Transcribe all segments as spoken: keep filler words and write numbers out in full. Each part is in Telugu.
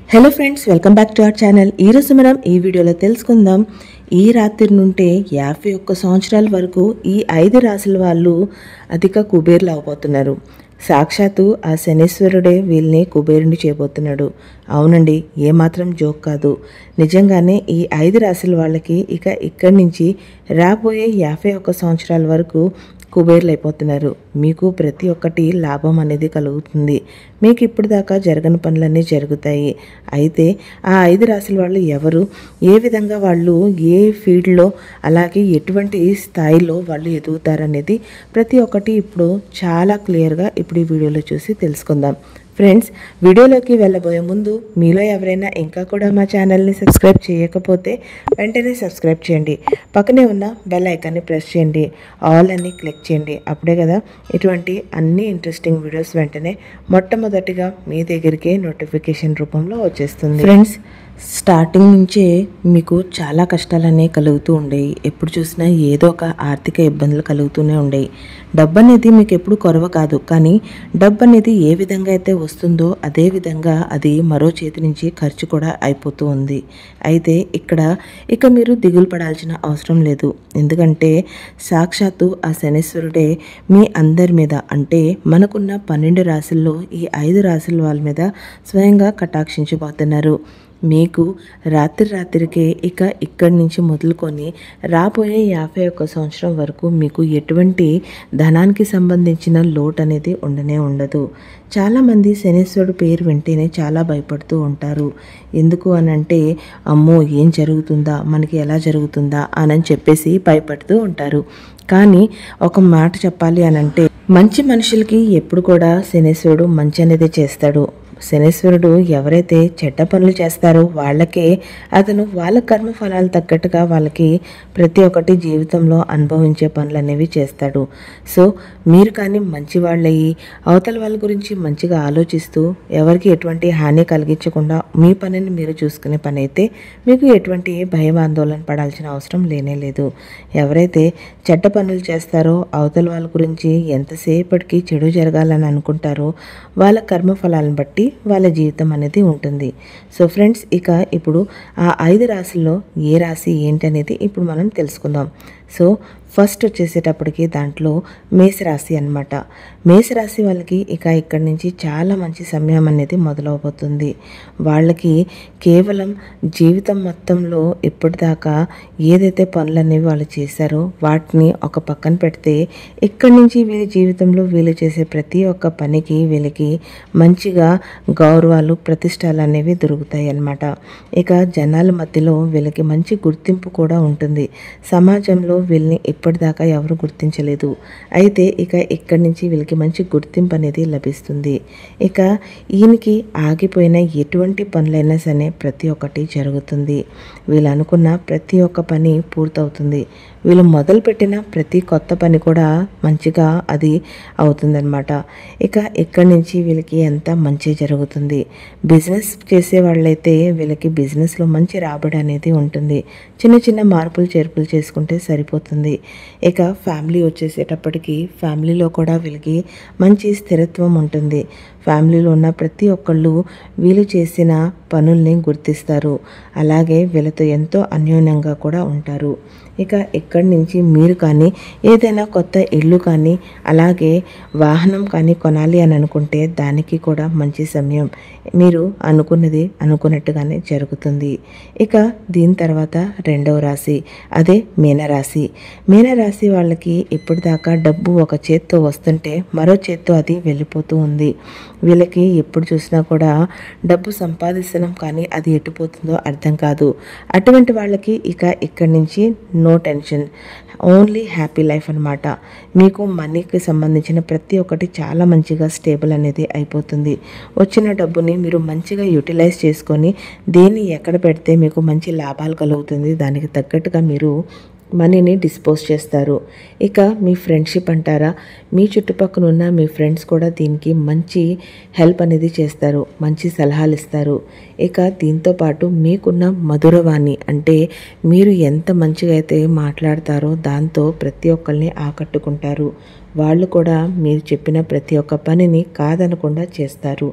Hello friends, welcome back to our channel. ఈరోజు మనం ఈ వీడియోలో తెలుసుకుందాం. ఈ రాత్రి నుండే యాభై ఒక్క సంవత్సరాల వరకు ఈ ఐదు రాశుల వాళ్ళు అధిక కుబేర్లు అవబోతున్నారు. సాక్షాత్తు ఆ శనీశ్వరుడే వీళ్ళని కుబేరుని చేయబోతున్నాడు. అవునండి, ఏమాత్రం జోక్ కాదు. నిజంగానే ఈ ఐదు రాశుల వాళ్ళకి ఇక ఇక్కడి నుంచి రాబోయే యాభై ఒక్క సంవత్సరాల వరకు కుబేర్లు అయిపోతున్నారు. మీకు ప్రతి ఒక్కటి లాభం అనేది కలుగుతుంది. మీకు ఇప్పుడు దాకా జరగని పనులన్నీ జరుగుతాయి. అయితే ఆ ఐదు రాశుల వాళ్ళు ఎవరు, ఏ విధంగా వాళ్ళు ఏ ఫీల్డ్లో అలాగే ఎటువంటి స్థాయిలో వాళ్ళు ఎదుగుతారనేది ప్రతి ఒక్కటి ఇప్పుడు చాలా క్లియర్గా ఇప్పుడు ఈ వీడియోలో చూసి తెలుసుకుందాం. ఫ్రెండ్స్, వీడియోలోకి వెళ్ళబోయే ముందు మీలో ఎవరైనా ఇంకా కూడా మా ఛానల్ని సబ్స్క్రైబ్ చేయకపోతే వెంటనే సబ్స్క్రైబ్ చేయండి. పక్కనే ఉన్న బెల్ ఐకాన్ని ప్రెస్ చేయండి, ఆల్ అని క్లిక్ చేయండి. అప్పుడే కదా ఇటువంటి అన్ని ఇంట్రెస్టింగ్ వీడియోస్ వెంటనే మొట్టమొదటిగా మీ దగ్గరికే నోటిఫికేషన్ రూపంలో వచ్చేస్తుంది. ఫ్రెండ్స్, స్టార్టింగ్ నుంచే మీకు చాలా కష్టాలనే కలుగుతూ ఉండేవి. ఎప్పుడు చూసినా ఏదో ఒక ఆర్థిక ఇబ్బందులు కలుగుతూనే ఉండేవి. డబ్బు అనేది మీకు ఎప్పుడు కొరవ కాదు, కానీ డబ్బు అనేది ఏ విధంగా అయితే వస్తుందో అదే విధంగా అది మరో చేతి నుంచి ఖర్చు కూడా అయిపోతూ ఉంది. అయితే ఇక్కడ ఇక మీరు దిగులు పడాల్సిన అవసరం లేదు. ఎందుకంటే సాక్షాత్తు ఆ శనీశ్వరుడే మీ అందరి మీద, అంటే మనకున్న పన్నెండు రాశుల్లో ఈ ఐదు రాశుల వాళ్ళ మీద స్వయంగా కటాక్షించబోతున్నారు. మీకు రాత్రి రాత్రికే ఇక ఇక్కడి నుంచి మొదలుకొని రాబోయే యాభై ఒక్క సంవత్సరం వరకు మీకు ఎటువంటి ధనానికి సంబంధించిన లోటు అనేది ఉండనే ఉండదు. చాలామంది శనీశ్వరుడు పేరు వింటేనే చాలా భయపడుతూ ఉంటారు. ఎందుకు అనంటే, అమ్మో ఏం జరుగుతుందా, మనకి ఎలా జరుగుతుందా అని చెప్పేసి భయపడుతూ ఉంటారు. కానీ ఒక మాట చెప్పాలి అనంటే, మంచి మనుషులకి ఎప్పుడు కూడా శనీశ్వరుడు మంచి అనేది చేస్తాడు. శనీశ్వరుడు ఎవరైతే చెడ్డ పనులు చేస్తారో వాళ్ళకే అతను వాళ్ళ కర్మ ఫలాలు తగ్గట్టుగా వాళ్ళకి ప్రతి ఒక్కటి జీవితంలో అనుభవించే పనులు అనేవి చేస్తాడు. సో మీరు కానీ మంచి వాళ్ళయ్యి అవతల వాళ్ళ గురించి మంచిగా ఆలోచిస్తూ ఎవరికి ఎటువంటి హాని కలిగించకుండా మీ పనిని మీరు చూసుకునే పని అయితే మీకు ఎటువంటి భయం ఆందోళన పడాల్సిన అవసరం లేనే లేదు. ఎవరైతే చెడ్డ పనులు చేస్తారో అవతల వాళ్ళ గురించి ఎంతసేపటికి చెడు జరగాలని అనుకుంటారో వాళ్ళ కర్మ ఫలాలను బట్టి వాళ్ళ జీవితం అనేది ఉంటుంది. సో ఫ్రెండ్స్, ఇక ఇప్పుడు ఆ ఐదు రాశుల్లో ఏ రాశి ఏంటనేది ఇప్పుడు మనం తెలుసుకుందాం. సో ఫస్ట్ వచ్చేసేటప్పటికి దాంట్లో మేషరాశి అనమాట. మేషరాశి వాళ్ళకి ఇక ఇక్కడి నుంచి చాలా మంచి సమయం అనేది మొదలవబోతుంది. వాళ్ళకి కేవలం జీవితం మొత్తంలో ఇప్పటిదాకా ఏదైతే పనులు అనేవి వాళ్ళు చేశారో వాటిని ఒక పక్కన పెడితే ఇక్కడి నుంచి వీళ్ళ జీవితంలో వీళ్ళు చేసే ప్రతి ఒక్క పనికి వీళ్ళకి మంచిగా గౌరవాలు ప్రతిష్టలు అనేవి దొరుకుతాయి అన్నమాట. ఇక జనాల మధ్యలో వీళ్ళకి మంచి గుర్తింపు కూడా ఉంటుంది. సమాజంలో వీళ్ళని ఇప్పటిదాకా ఎవరు గుర్తించలేదు. అయితే ఇక ఇక్కడి నుంచి వీళ్ళకి మంచి గుర్తింపు అనేది లభిస్తుంది. ఇక ఈయనకి ఆగిపోయిన ఎటువంటి పనులైనా సరే ప్రతి ఒక్కటి జరుగుతుంది. వీళ్ళు అనుకున్న ప్రతి ఒక్క పని పూర్తవుతుంది. వీళ్ళు మొదలుపెట్టిన ప్రతి కొత్త పని కూడా మంచిగా అది అవుతుందన్నమాట. ఇక ఇక్కడి నుంచి వీళ్ళకి ఎంత మంచి జరుగుతుంది. బిజినెస్ చేసే వాళ్ళైతే వీళ్ళకి బిజినెస్లో మంచి రాబడి అనేది ఉంటుంది. చిన్న చిన్న మార్పులు చేర్పులు చేసుకుంటే సరిపోతుంది. ఇక ఫ్యామిలీ వచ్చేసేటప్పటికి ఫ్యామిలీలో కూడా వీళ్ళకి మంచి స్థిరత్వం ఉంటుంది. ఫ్యామిలీలో ఉన్న ప్రతి ఒక్కళ్ళు వీళ్ళు చేసిన పనుల్ని గుర్తిస్తారు. అలాగే వీళ్ళతో ఎంతో అన్యోన్యంగా కూడా ఉంటారు. ఇక ఇక్కడి నుంచి మీరు కానీ ఏదైనా కొత్త ఇల్లు కానీ అలాగే వాహనం కానీ కొనాలి అని అనుకుంటే దానికి కూడా మంచి సమయం. మీరు అనుకున్నది అనుకున్నట్టుగానే జరుగుతుంది. ఇక దీని తర్వాత రెండవ రాశి, అదే మీనరాశి. మీనరాశి వాళ్ళకి ఇప్పటిదాకా డబ్బు ఒక చేత్తో వస్తుంటే మరో చేత్తో అది వెళ్ళిపోతూ ఉంది. వీళ్ళకి ఎప్పుడు చూసినా కూడా డబ్బు సంపాదిస్తున్నాం కానీ అది ఎటుపోతుందో అర్థం కాదు. అటువంటి వాళ్ళకి ఇక ఇక్కడి నుంచి no tension, only happy life అనమాట. మీకు మనీకి సంబంధించిన ప్రతి ఒక్కటి చాలా మంచిగా స్టేబుల్ అనేది అయిపోతుంది. వచ్చిన డబ్బుని మీరు మంచిగా యూటిలైజ్ చేసుకొని దేన్ని ఎక్కడ పెడితే మీకు మంచి లాభాలు కలుగుతుంది దానికి తగ్గట్టుగా మీరు మనీని డిస్పోజ్ చేస్తారు. ఇక మీ ఫ్రెండ్షిప్ అంటారా, మీ చుట్టుపక్కల ఉన్న మీ ఫ్రెండ్స్ కూడా దీనికి మంచి హెల్ప్ అనేది చేస్తారు, మంచి సలహాలు ఇస్తారు. ఇక దీంతోపాటు మీకున్న మధురవాణి, అంటే మీరు ఎంత మంచిగా అయితే మాట్లాడతారో దాంతో ప్రతి ఒక్కరిని ఆకట్టుకుంటారు. వాళ్ళు కూడా మీరు చెప్పిన ప్రతి ఒక్క పనిని కాదనకుండా చేస్తారు.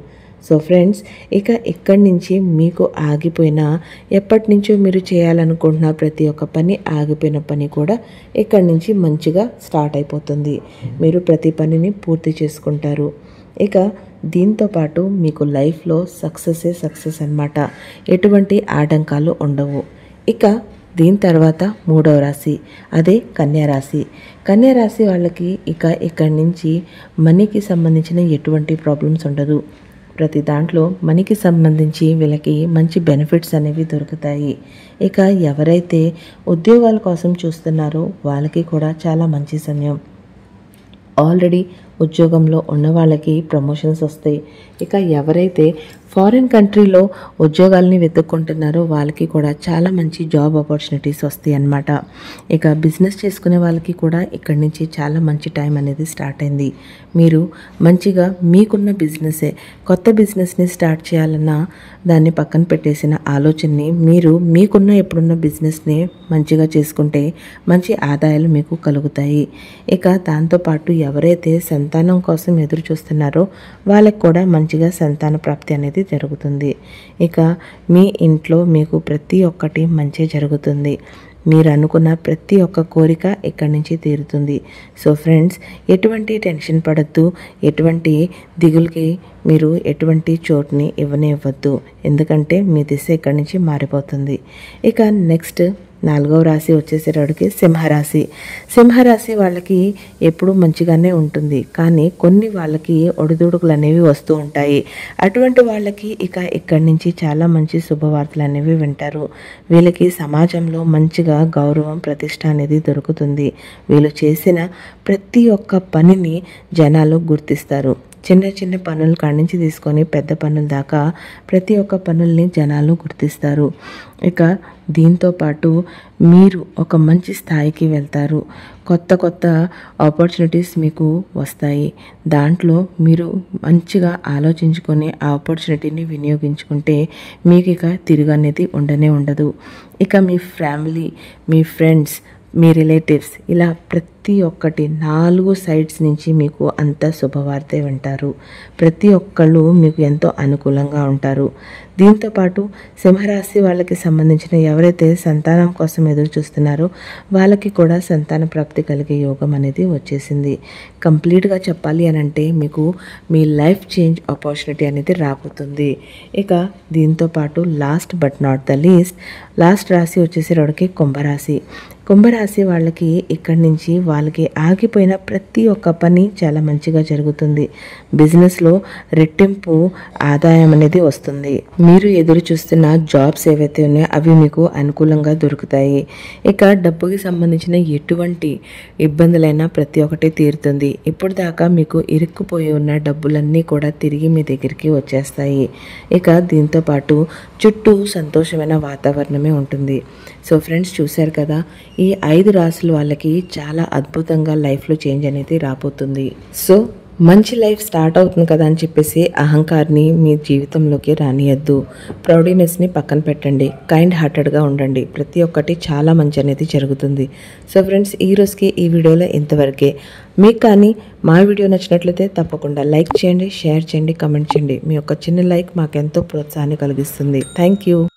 సో ఫ్రెండ్స్, ఇక ఇక్కడి నుంచి మీకు ఆగిపోయిన ఎప్పటి నుంచో మీరు చేయాలనుకుంటున్న ప్రతి ఒక్క పని ఆగిపోయిన పని కూడా ఇక్కడి నుంచి మంచిగా స్టార్ట్ అయిపోతుంది. మీరు ప్రతి పనిని పూర్తి చేసుకుంటారు. ఇక దీంతోపాటు మీకు లైఫ్లో సక్సెసే సక్సెస్ అన్నమాట. ఎటువంటి ఆటంకాలు ఉండవు. ఇక దీని తర్వాత మూడవ రాశి, అదే కన్యా రాశి. కన్యా రాశి వాళ్ళకి ఇక ఇక్కడి నుంచి మనీకి సంబంధించిన ఎటువంటి ప్రాబ్లమ్స్ ఉండదు. ప్రతి దాంట్లో మనీకి సంబంధించి వీళ్ళకి మంచి బెనిఫిట్స్ అనేవి దొరుకుతాయి. ఇక ఎవరైతే ఉద్యోగాల కోసం చూస్తున్నారో వాళ్ళకి కూడా చాలా మంచి సమయం. ఆల్రెడీ ఉద్యోగంలో ఉన్న వాళ్ళకి ప్రమోషన్స్ వస్తాయి. ఇక ఎవరైతే ఫారిన్ కంట్రీలో ఉద్యోగాల్ని వెతుక్కుంటున్నారో వాళ్ళకి కూడా చాలా మంచి జాబ్ ఆపర్చునిటీస్ వస్తాయి అన్నమాట. ఇక బిజినెస్ చేసుకునే వాళ్ళకి కూడా ఇక్కడి నుంచి చాలా మంచి టైం అనేది స్టార్ట్ అయింది. మీరు మంచిగా మీకున్న బిజినెసే కొత్త బిజినెస్ని స్టార్ట్ చేయాలన్నా దాన్ని పక్కన పెట్టేసిన ఆలోచనని మీరు మీకున్న ఎప్పుడున్న బిజినెస్ని మంచిగా చేసుకుంటే మంచి ఆదాయాలు మీకు కలుగుతాయి. ఇక దాంతోపాటు ఎవరైతే సంతానం కోసం ఎదురు చూస్తున్నారో వాళ్ళకి కూడా మంచిగా సంతాన ప్రాప్తి అనేది జరుగుతుంది. ఇక మీ ఇంట్లో మీకు ప్రతి ఒక్కటి మంచి జరుగుతుంది. మీరు అనుకున్న ప్రతి ఒక్క కోరిక ఇక్కడి నుంచి తీరుతుంది. సో ఫ్రెండ్స్, ఎటువంటి టెన్షన్ పడద్దు, ఎటువంటి దిగులుకి మీరు ఎటువంటి చోటుని ఇవ్వనే ఇవ్వద్దు. ఎందుకంటే మీ దిశ ఇక్కడి నుంచి మారిపోతుంది. ఇక నెక్స్ట్ నాలుగవ రాశి వచ్చేసేటప్పటికి సింహరాశి. సింహరాశి వాళ్ళకి ఎప్పుడూ మంచిగానే ఉంటుంది, కానీ కొన్ని వాళ్ళకి ఒడిదుడుకులు అనేవి వస్తూ ఉంటాయి. అటువంటి వాళ్ళకి ఇక ఇక్కడి నుంచి చాలా మంచి శుభవార్తలు అనేవి వింటారు. వీళ్ళకి సమాజంలో మంచిగా గౌరవం, ప్రతిష్ట అనేది దొరుకుతుంది. వీళ్ళు చేసిన ప్రతి ఒక్క పనిని జనాలు గుర్తిస్తారు. చిన్న చిన్న పనుల కాడి నుంచి తీసుకొని పెద్ద పనుల దాకా ప్రతి ఒక్క పనుల్ని జనాలు గుర్తిస్తారు. ఇక దీంతో పాటు మీరు ఒక మంచి స్థాయికి వెళ్తారు. కొత్త కొత్త ఆపర్చునిటీస్ మీకు వస్తాయి. దాంట్లో మీరు మంచిగా ఆలోచించుకొని ఆ ఆపర్చునిటీని వినియోగించుకుంటే మీకు ఇక తిరుగు అనేది ఉండనే ఉండదు. ఇక మీ ఫ్యామిలీ, మీ ఫ్రెండ్స్, మీ రిలేటివ్స్ ఇలా ప్రతి ఒక్కటి నాలుగు సైడ్స్ నుంచి మీకు అంత శుభవార్తే వింటారు. ప్రతి ఒక్కళ్ళు మీకు ఎంతో అనుకూలంగా ఉంటారు. దీంతోపాటు సింహరాశి వాళ్ళకి సంబంధించిన ఎవరైతే సంతానం కోసం ఎదురు చూస్తున్నారో వాళ్ళకి కూడా సంతాన ప్రాప్తి కలిగే యోగం అనేది వచ్చేసింది. కంప్లీట్గా చెప్పాలి అని అంటే మీకు మీ లైఫ్ చేంజ్ ఆపర్చునిటీ అనేది రాబోతుంది. ఇక దీంతోపాటు last but not the least last రాశి వచ్చేసేవాడికి కుంభరాశి. కుంభరాశి వాళ్ళకి ఇక్కడి నుంచి వాళ్ళకి ఆగిపోయిన ప్రతి ఒక్క పని చాలా మంచిగా జరుగుతుంది. బిజినెస్లో రెట్టింపు ఆదాయం అనేది వస్తుంది. మీరు ఎదురు చూస్తున్న జాబ్స్ ఏవైతే ఉన్నాయో అవి మీకు అనుకూలంగా దొరుకుతాయి. ఇక డబ్బుకి సంబంధించిన ఎటువంటి ఇబ్బందులైనా ప్రతి ఒక్కటి తీరుతుంది. ఇప్పుడు దాకా మీకు ఇరుక్కుపోయి ఉన్న డబ్బులన్నీ కూడా తిరిగి మీ దగ్గరికి వచ్చేస్తాయి. ఇక దీంతోపాటు చుట్టూ సంతోషమైన వాతావరణమే ఉంటుంది. సో ఫ్రెండ్స్, చూశారు కదా, ఈ ఐదు రాసుల వాళ్ళకి చాలా అద్భుతంగా లైఫ్లో చేంజ్ అనేది రాబోతుంది. సో మంచి లైఫ్ స్టార్ట్ అవుతుంది కదా అని చెప్పేసి అహంకారాన్ని మీ జీవితంలోకి రానియద్దు. ప్రౌడీనెస్ని పక్కన పెట్టండి. కైండ్ హార్టెడ్గా ఉండండి. ప్రతి ఒక్కటి చాలా మంచి అనేది జరుగుతుంది. సో ఫ్రెండ్స్, ఈ రోజుకి ఈ వీడియోలో ఇంతవరకే. మీకు కానీ మా వీడియో నచ్చినట్లయితే తప్పకుండా లైక్ చేయండి, షేర్ చేయండి, కమెంట్ చేయండి. మీ యొక్క చిన్న లైక్ మాకెంతో ప్రోత్సాహాన్ని కలిగిస్తుంది. Thank you.